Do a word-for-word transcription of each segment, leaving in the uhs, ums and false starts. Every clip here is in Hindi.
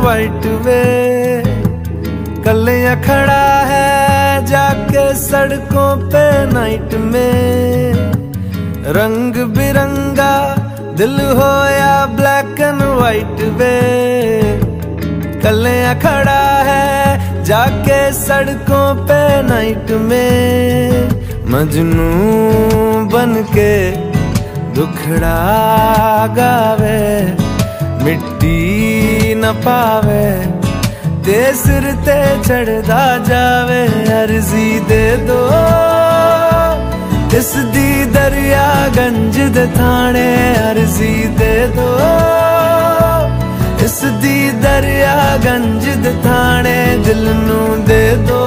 वाइट वे, कलियां खड़ा है जाके सड़कों पे नाइट में। रंग बिरंगा दिल हो या ब्लैक एंड वाइट वे, कलियां खड़ा है जाके सड़कों पे नाइट में। मजनू बन के दुखड़ा गावे, मिट्टी न पावे, ते सिर ते चढ़दा जावे। अर्जी दे दो इस दी दरिया गंज दे थाने, अर्जी दे दो इस दी दरिया गंज दे थाने। दिल नू दे दो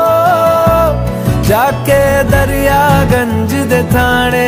जाके दरिया गंज दे थाने।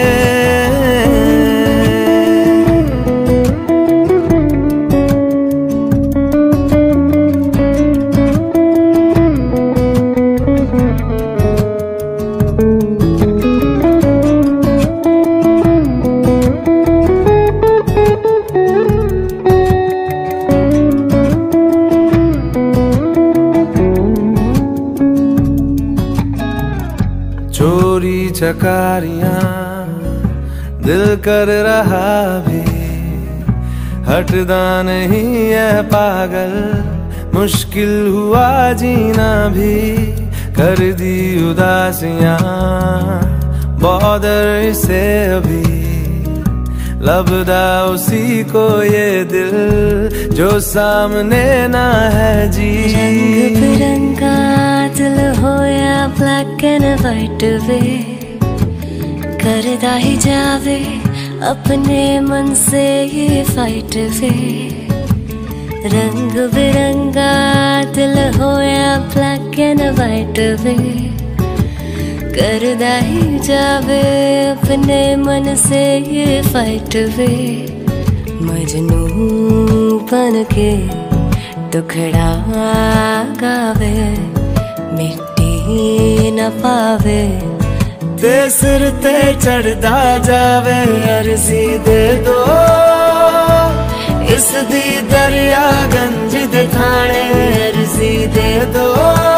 चोरी चकारियां दिल कर रहा भी, हटदा नहीं है पागल, मुश्किल हुआ जीना भी। कर दी उदासियां बॉर्डर से अभी, लबदा उसी को ये दिल जो सामने ना है जी। रंग बिरंगा दिल हो या ब्लैक एंड वाइट वे, करदा ही जावे अपने मन से ये फाइट वे। रंग बिरंगा दिल हो या ब्लैक एंड वाइट वे, करदा ही जावे अपने मन से ये फाइट वे। मजनू बन के दुखड़ा गावे, मिट्टी न पावे, ते सिर ते चढ़दा जावे। अर्जी दे दो इस दी दरिया गंज दे थाने, अर्जी दे दो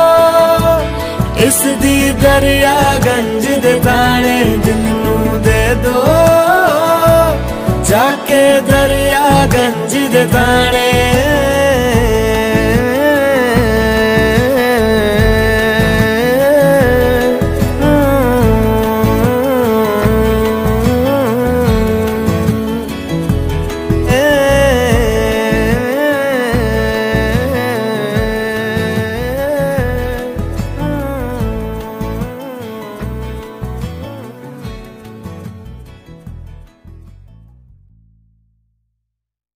इस दी दरिया गंज दे थाने। दिल नू दे दो जाके दरिया गंज दे थाने।